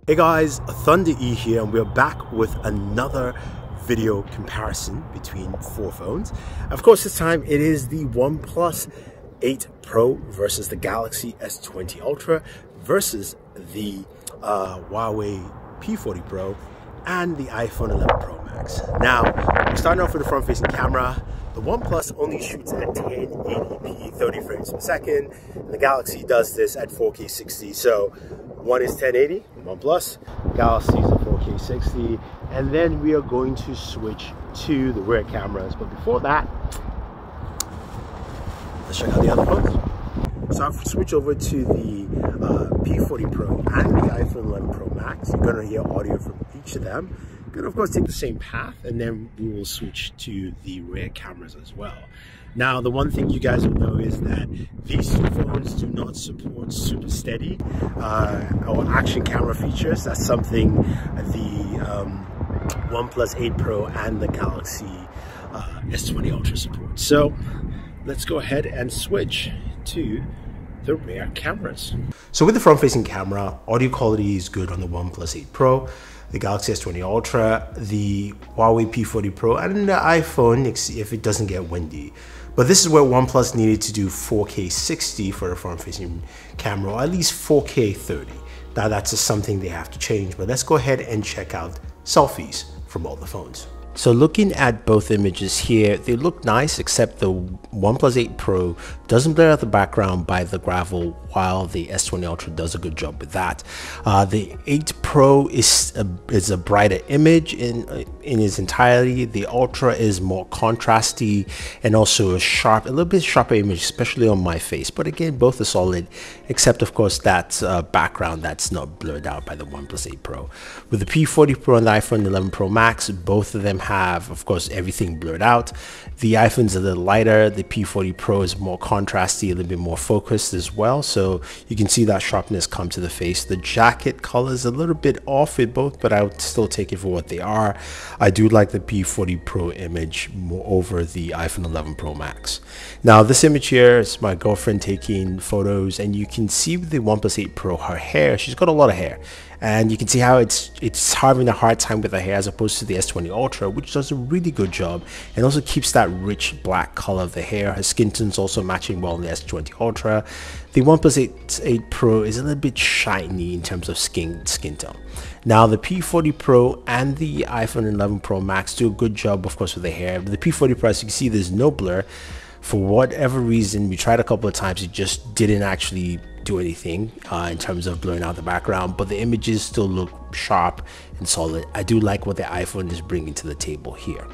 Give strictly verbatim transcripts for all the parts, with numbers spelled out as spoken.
Hey guys, Thunder E here, and we're back with another video comparison between four phones. Of course, this time it is the OnePlus eight Pro versus the Galaxy S twenty Ultra versus the uh, Huawei P forty Pro and the iPhone eleven Pro Max. Now, we're starting off with the front-facing camera. The OnePlus only shoots at ten eighty p, thirty frames per second. The Galaxy does this at four K sixty. So one is ten eighty, OnePlus, Galaxy is a four K sixty, and then we are going to switch to the rear cameras. But before that, let's check out the other phones. So I've switched over to the uh, P forty Pro and the iPhone eleven Pro Max. You're going to hear audio from each of them. Going to, of course, take the same path, and then we will switch to the rear cameras as well. Now, the one thing you guys will know is that these two phones do not support super steady uh, or action camera features. That's something the um, OnePlus eight Pro and the Galaxy uh, S twenty Ultra support. So let's go ahead and switch to the rear cameras. So with the front-facing camera, audio quality is good on the OnePlus eight Pro, the Galaxy S twenty Ultra, the Huawei P forty Pro, and the iPhone if it doesn't get windy. But this is where OnePlus needed to do four K sixty for the front-facing camera, or at least four K thirty. Now that's just something they have to change, but let's go ahead and check out selfies from all the phones. So looking at both images here, they look nice, except the OnePlus eight Pro doesn't blur out the background by the gravel, while the S twenty Ultra does a good job with that. Uh, the eight Pro is a, is a brighter image in, in its entirety. The Ultra is more contrasty and also a sharp, a little bit sharper image, especially on my face. But again, both are solid, except of course that uh, background that's not blurred out by the OnePlus eight Pro. With the P forty Pro and the iPhone eleven Pro Max, both of them have, of course, everything blurred out. The iPhone's a little lighter, the P forty Pro is more contrasty, a little bit more focused as well, so you can see that sharpness come to the face. The jacket color is a little bit off with both, but I would still take it for what they are. I do like the P forty Pro image more over the iPhone eleven Pro Max. Now this image here is my girlfriend taking photos, and you can see with the OnePlus eight Pro, her hair, she's got a lot of hair. And you can see how it's it's having a hard time with the hair as opposed to the S twenty Ultra, which does a really good job and also keeps that rich black color of the hair. Her skin tone's also matching well in the S twenty Ultra. The OnePlus eight Pro is a little bit shiny in terms of skin skin tone. Now the P forty Pro and the iPhone eleven Pro Max do a good job, of course, with the hair. But the P forty Pro, as you can see, there's no blur. For whatever reason, we tried a couple of times, it just didn't actually do anything uh, in terms of blurring out the background, but the images still look sharp and solid. I do like what the iPhone is bringing to the table here.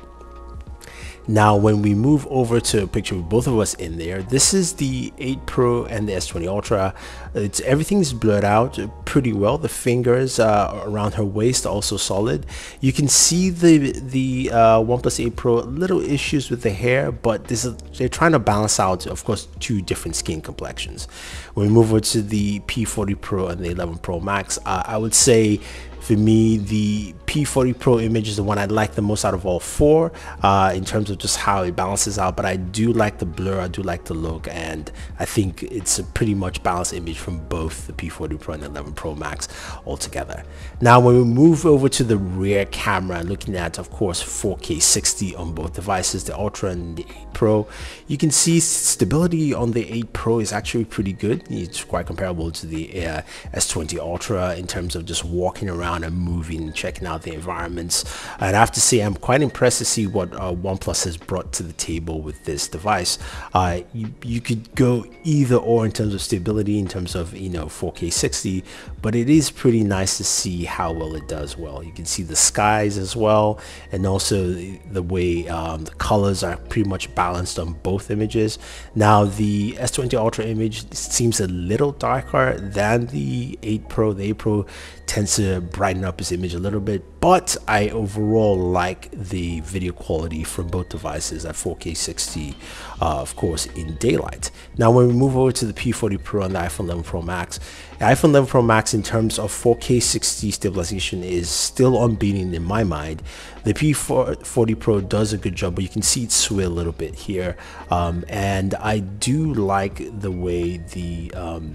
Now when we move over to a picture with both of us in there, this is the eight Pro and the S twenty Ultra. It's everything's blurred out pretty well. The fingers uh, around her waist are also solid. You can see the the uh, OnePlus eight Pro, little issues with the hair, but this is, they're trying to balance out, of course, two different skin complexions. When we move over to the P forty Pro and the eleven Pro Max, uh, I would say for me, the P forty Pro image is the one I like the most out of all four uh, in terms of just how it balances out. But I do like the blur, I do like the look, and I think it's a pretty much balanced image from both the P forty Pro and the eleven Pro Max altogether. Now, when we move over to the rear camera, looking at, of course, four K sixty on both devices, the Ultra and the eight Pro, you can see stability on the eight Pro is actually pretty good. It's quite comparable to the uh, S twenty Ultra in terms of just walking around and moving and checking out the environments. And I have to say, I'm quite impressed to see what uh, OnePlus has brought to the table with this device. Uh, you, you could go either or in terms of stability, in terms of, you know, four K sixty, but it is pretty nice to see how well it does well. You can see the skies as well, and also the way um, the colors are pretty much balanced on both images. Now the S twenty Ultra image seems a little darker than the eight Pro. The eight Pro tends to brighten up his image a little bit, but I overall like the video quality from both devices at four K sixty, uh, of course, in daylight. Now when we move over to the P forty Pro and the iPhone eleven Pro Max, the iPhone eleven Pro Max in terms of four K sixty stabilization is still unbeaten in my mind. The P forty Pro does a good job, but you can see it sway a little bit here, um, and I do like the way the um,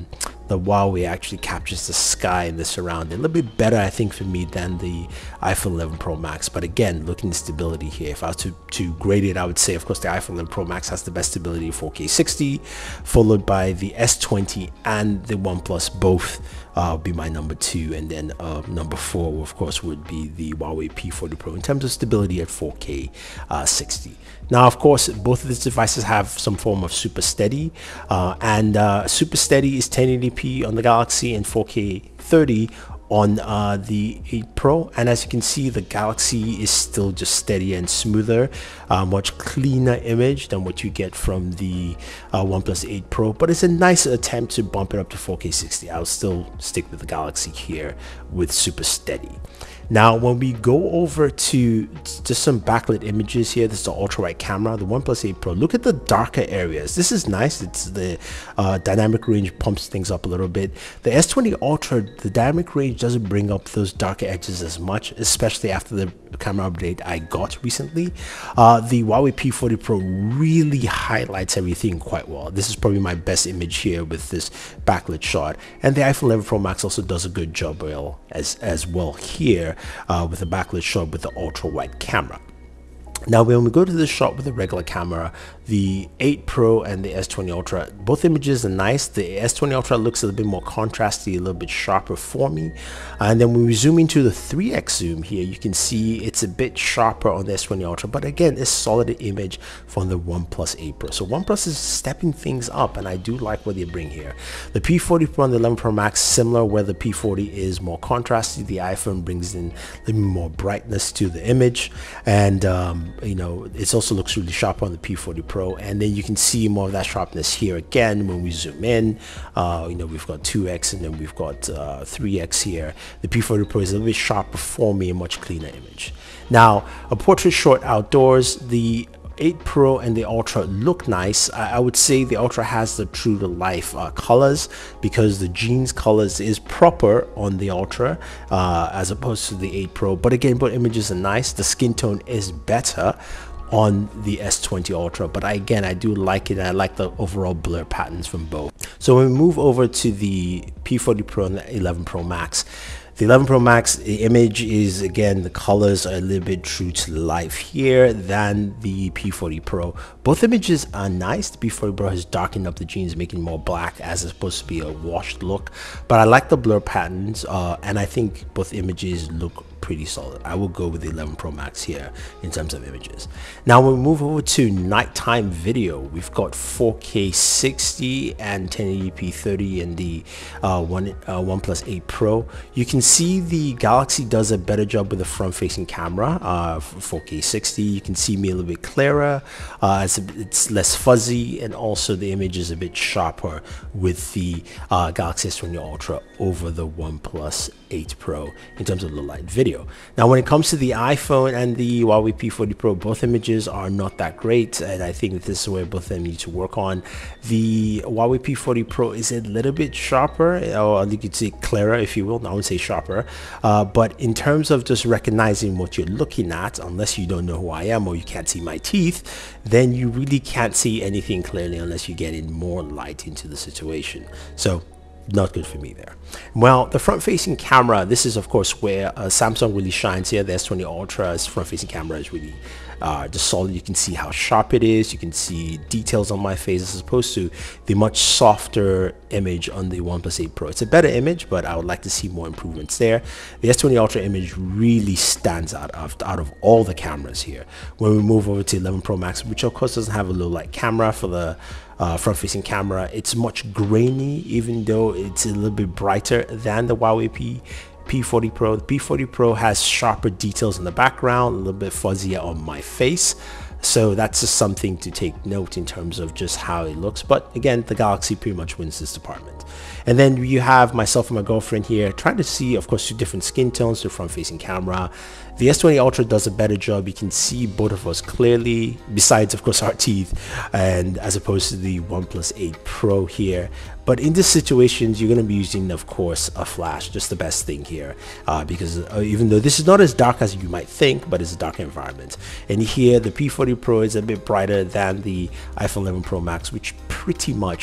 the Huawei actually captures the sky and the surrounding a little bit better, I think, for me than the iPhone eleven Pro Max. But again, looking at stability here, if I was to, to grade it, I would say, of course, the iPhone eleven Pro Max has the best stability, four K sixty, followed by the S twenty and the OnePlus. Both uh, be my number two, and then uh, number four, of course, would be the Huawei P forty Pro in terms of stability at four K sixty. Now, of course, both of these devices have some form of Super Steady, uh, and uh, Super Steady is ten eighty p on the Galaxy and four K thirty on uh, the eight Pro, and as you can see, the Galaxy is still just steady and smoother, uh, much cleaner image than what you get from the uh, OnePlus eight Pro, but it's a nice attempt to bump it up to four K sixty. I'll still stick with the Galaxy here with Super Steady. Now, when we go over to just some backlit images here, this is the ultra wide camera, the OnePlus eight Pro. Look at the darker areas. This is nice. It's the uh, dynamic range pumps things up a little bit. The S twenty Ultra, the dynamic range doesn't bring up those darker edges as much, especially after the camera update I got recently. Uh, the Huawei P forty Pro really highlights everything quite well. This is probably my best image here with this backlit shot, and the iPhone eleven Pro Max also does a good job well as as well here. Uh, with a backlit shot with the ultra wide camera. Now, when we go to the shot with the regular camera, the eight Pro and the S twenty Ultra, both images are nice. The S twenty Ultra looks a little bit more contrasty, a little bit sharper for me. And then when we zoom into the three X zoom here, you can see it's a bit sharper on the S twenty Ultra, but again, it's solid image from the OnePlus eight Pro. So OnePlus is stepping things up, and I do like what they bring here. The P forty Pro and the eleven Pro Max, similar, where the P forty is more contrasty. The iPhone brings in a little more brightness to the image, and um, you know, it also looks really sharp on the P forty Pro. And then you can see more of that sharpness here again when we zoom in. Uh, you know, we've got two X and then we've got uh, three X here. The P forty Pro is a little bit sharper for me, a much cleaner image. Now, a portrait shot outdoors, the eight Pro and the Ultra look nice. I, I would say the Ultra has the true to life uh, colors, because the jeans colors is proper on the Ultra uh, as opposed to the eight Pro. But again, both images are nice. The skin tone is better on the S twenty Ultra, but I, again, I do like it, and I like the overall blur patterns from both. So when we move over to the P forty Pro and the eleven Pro Max, the eleven Pro Max, the image is, again, the colors are a little bit true to life here than the P forty Pro. Both images are nice. The P forty Pro has darkened up the jeans, making more black as it's supposed to be a washed look, but I like the blur patterns, uh, and I think both images look pretty solid. I will go with the eleven Pro Max here in terms of images. Now, when we move over to nighttime video, we've got four K sixty and ten eighty p thirty in the uh, one, uh, OnePlus eight Pro. You can see the Galaxy does a better job with the front-facing camera uh, for four K sixty. You can see me a little bit clearer. Uh, it's, a, it's less fuzzy, and also the image is a bit sharper with the uh, Galaxy S twenty Ultra over the OnePlus eight Pro in terms of low light video. Now, when it comes to the iPhone and the Huawei P forty Pro, both images are not that great, and I think that this is where both of them need to work on. The Huawei P forty Pro is a little bit sharper, or you could say clearer, if you will. No, I would say sharper, uh, but in terms of just recognizing what you're looking at, unless you don't know who I am or you can't see my teeth, then you really can't see anything clearly unless you get in more light into the situation. So not good for me there. Well, the front-facing camera, this is of course where uh, Samsung really shines here. The S twenty Ultra's front-facing camera is really uh, just solid. You can see how sharp it is. You can see details on my face as opposed to the much softer image on the OnePlus eight Pro. It's a better image, but I would like to see more improvements there. The S twenty Ultra image really stands out of, out of all the cameras here. When we move over to eleven Pro Max, which of course doesn't have a low light camera for the Uh, front-facing camera, it's much grainy, even though it's a little bit brighter than the Huawei P P forty Pro. The P forty Pro has sharper details in the background, a little bit fuzzier on my face. So that's just something to take note in terms of just how it looks. But again, the Galaxy pretty much wins this department. And then you have myself and my girlfriend here trying to see, of course, two different skin tones, the front-facing camera. The S twenty Ultra does a better job. You can see both of us clearly, besides, of course, our teeth, and as opposed to the OnePlus eight Pro here. But in this situations, you're going to be using, of course, a flash, just the best thing here, uh, because uh, even though this is not as dark as you might think, but it's a dark environment. And here, the P forty Pro is a bit brighter than the iPhone eleven Pro Max, which pretty much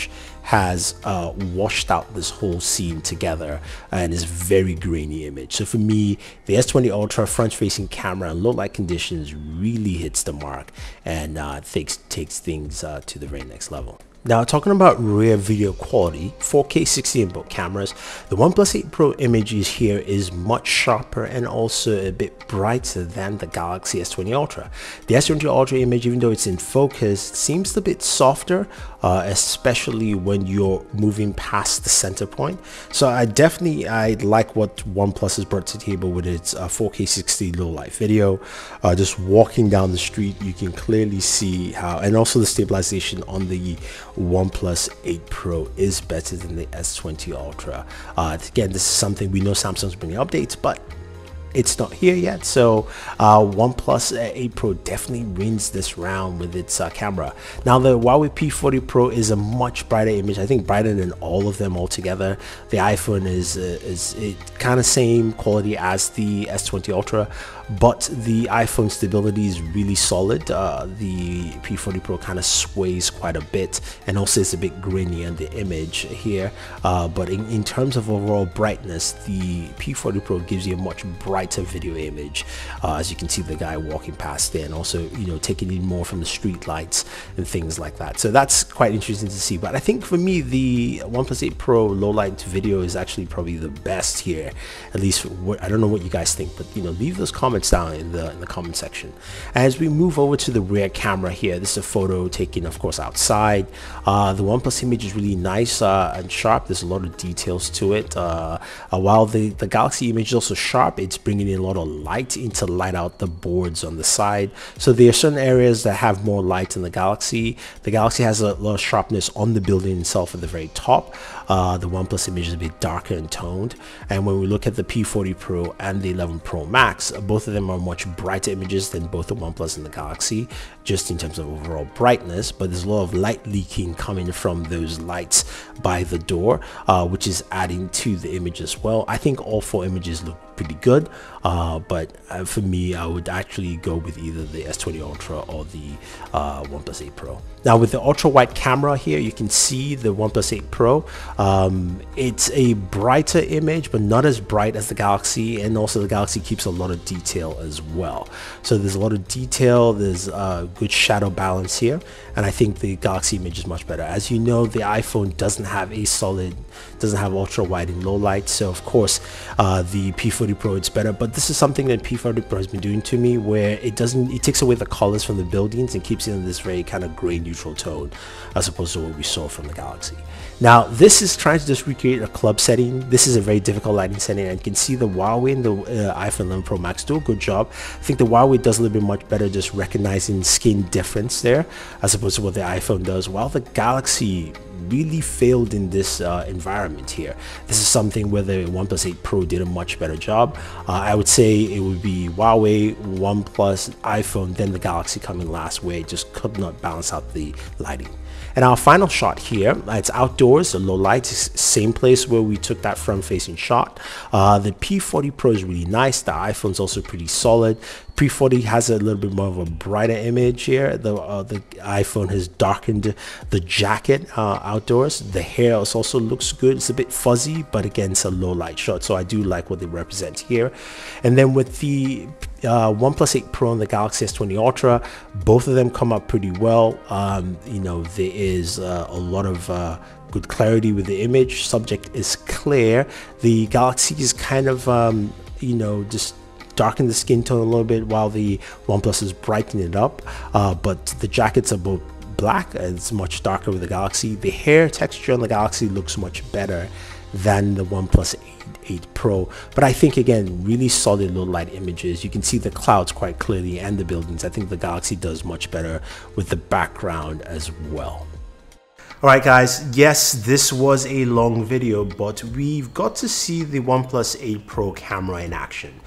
has uh, washed out this whole scene together and is very grainy image. So for me, the S twenty Ultra front-facing camera in low light conditions really hits the mark and uh, takes takes things uh, to the very next level. Now, talking about rear video quality, four K sixty input cameras, the OnePlus eight Pro images here is much sharper and also a bit brighter than the Galaxy S twenty Ultra. The S twenty Ultra image, even though it's in focus, seems a bit softer, uh, especially when you're moving past the center point. So I definitely, I like what OnePlus has brought to the table with its uh, four K sixty low light video. Uh, just walking down the street, you can clearly see how, and also the stabilization on the OnePlus eight Pro is better than the S twenty Ultra. Uh, again, this is something we know Samsung's bringing updates, but it's not here yet. So uh, OnePlus eight Pro definitely wins this round with its uh, camera. Now the Huawei P forty Pro is a much brighter image. I think brighter than all of them altogether. The iPhone is uh, is it kind of same quality as the S twenty Ultra, but the iPhone stability is really solid. Uh, the P forty Pro kind of sways quite a bit, and also it's a bit grainy on the image here. Uh, but in, in terms of overall brightness, the P forty Pro gives you a much brighter video image, uh, as you can see the guy walking past there, and also, you know, taking in more from the street lights and things like that. So that's quite interesting to see. But I think for me, the OnePlus eight Pro low light video is actually probably the best here. At least what, I don't know what you guys think, but you know, leave those comments down in the in the comment section. As we move over to the rear camera here, this is a photo taken, of course, outside. Uh, the OnePlus image is really nice uh, and sharp. There's a lot of details to it. Uh, uh, while the the Galaxy image is also sharp, it's bringing in a lot of light in to light out the boards on the side. So there are certain areas that have more light in the Galaxy. The Galaxy has a lot of sharpness on the building itself at the very top. Uh, the OnePlus image is a bit darker and toned. And when we look at the P forty Pro and the eleven Pro Max, both of them are much brighter images than both the OnePlus and the Galaxy, just in terms of overall brightness. But there's a lot of light leaking coming from those lights by the door, uh, which is adding to the image as well. I think all four images look pretty good, uh, but uh, for me, I would actually go with either the S twenty Ultra or the uh, OnePlus eight Pro. Now with the ultra wide camera here, you can see the OnePlus eight Pro. Um, it's a brighter image, but not as bright as the Galaxy, and also the Galaxy keeps a lot of detail as well. So there's a lot of detail, there's a good shadow balance here, and I think the Galaxy image is much better. As you know, the iPhone doesn't have a solid, doesn't have ultra wide in low light, so of course uh, the P forty Pro it's better. But this is something that P forty Pro has been doing to me, where it doesn't, it takes away the colors from the buildings and keeps it in this very kind of gray neutral tone, as opposed to what we saw from the Galaxy. Now this is trying to just recreate a club setting. This is a very difficult lighting setting, and you can see the Huawei and the uh, iPhone eleven Pro Max do a good job. I think the Huawei does a little bit much better just recognizing skin difference there, as opposed to what the iPhone does, while the Galaxy really failed in this uh, environment here. This is something where the OnePlus eight Pro did a much better job. Uh, I would say it would be Huawei, OnePlus, iPhone, then the Galaxy coming last, where it just could not balance out the lighting. And our final shot here, it's outdoors, a low light, same place where we took that front-facing shot. Uh, the P forty Pro is really nice. The iPhone's also pretty solid. P forty has a little bit more of a brighter image here. The uh, the iPhone has darkened the jacket uh, outdoors. The hair also looks good. It's a bit fuzzy, but again, it's a low light shot, so I do like what they represent here. And then with the uh, OnePlus eight Pro and the Galaxy S twenty Ultra, both of them come up pretty well. Um, you know, there is uh, a lot of uh, good clarity with the image. Subject is clear. The Galaxy is kind of um, you know, just darken the skin tone a little bit, while the OnePlus is brightening it up, uh, but the jackets are both black and it's much darker with the Galaxy. The hair texture on the Galaxy looks much better than the OnePlus eight Pro, but I think again, really solid low light images. You can see the clouds quite clearly and the buildings. I think the Galaxy does much better with the background as well. Alright guys, yes, this was a long video, but we've got to see the OnePlus eight Pro camera in action.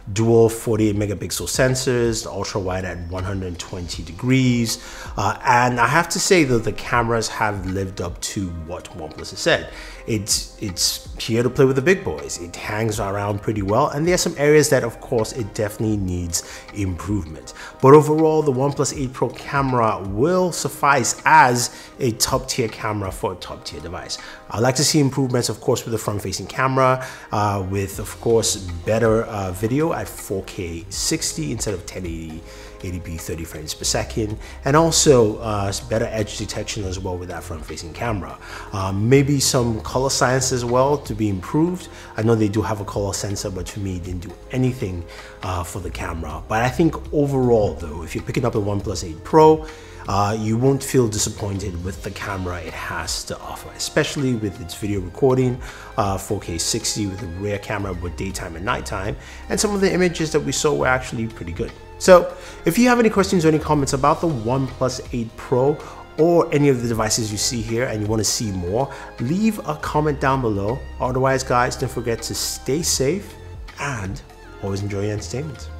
dual forty-eight megapixel sensors, the ultra wide at one hundred twenty degrees. Uh, and I have to say that the cameras have lived up to what OnePlus has said. It's, it's here to play with the big boys. It hangs around pretty well, and there are some areas that, of course, it definitely needs improvement. But overall, the OnePlus eight Pro camera will suffice as a top-tier camera for a top-tier device. I'd like to see improvements, of course, with the front-facing camera, uh, with, of course, better uh, video at four K sixty instead of ten eighty, eighty p thirty frames per second, and also uh, better edge detection as well with that front-facing camera. Uh, maybe some color science as well to be improved. I know they do have a color sensor, but to me, it didn't do anything uh, for the camera. But I think overall, though, if you're picking up a OnePlus eight Pro, Uh, you won't feel disappointed with the camera it has to offer, especially with its video recording, uh, four K sixty with a rear camera with daytime and nighttime, and some of the images that we saw were actually pretty good. So if you have any questions or any comments about the OnePlus eight Pro or any of the devices you see here and you want to see more, leave a comment down below. Otherwise, guys, don't forget to stay safe and always enjoy your entertainment.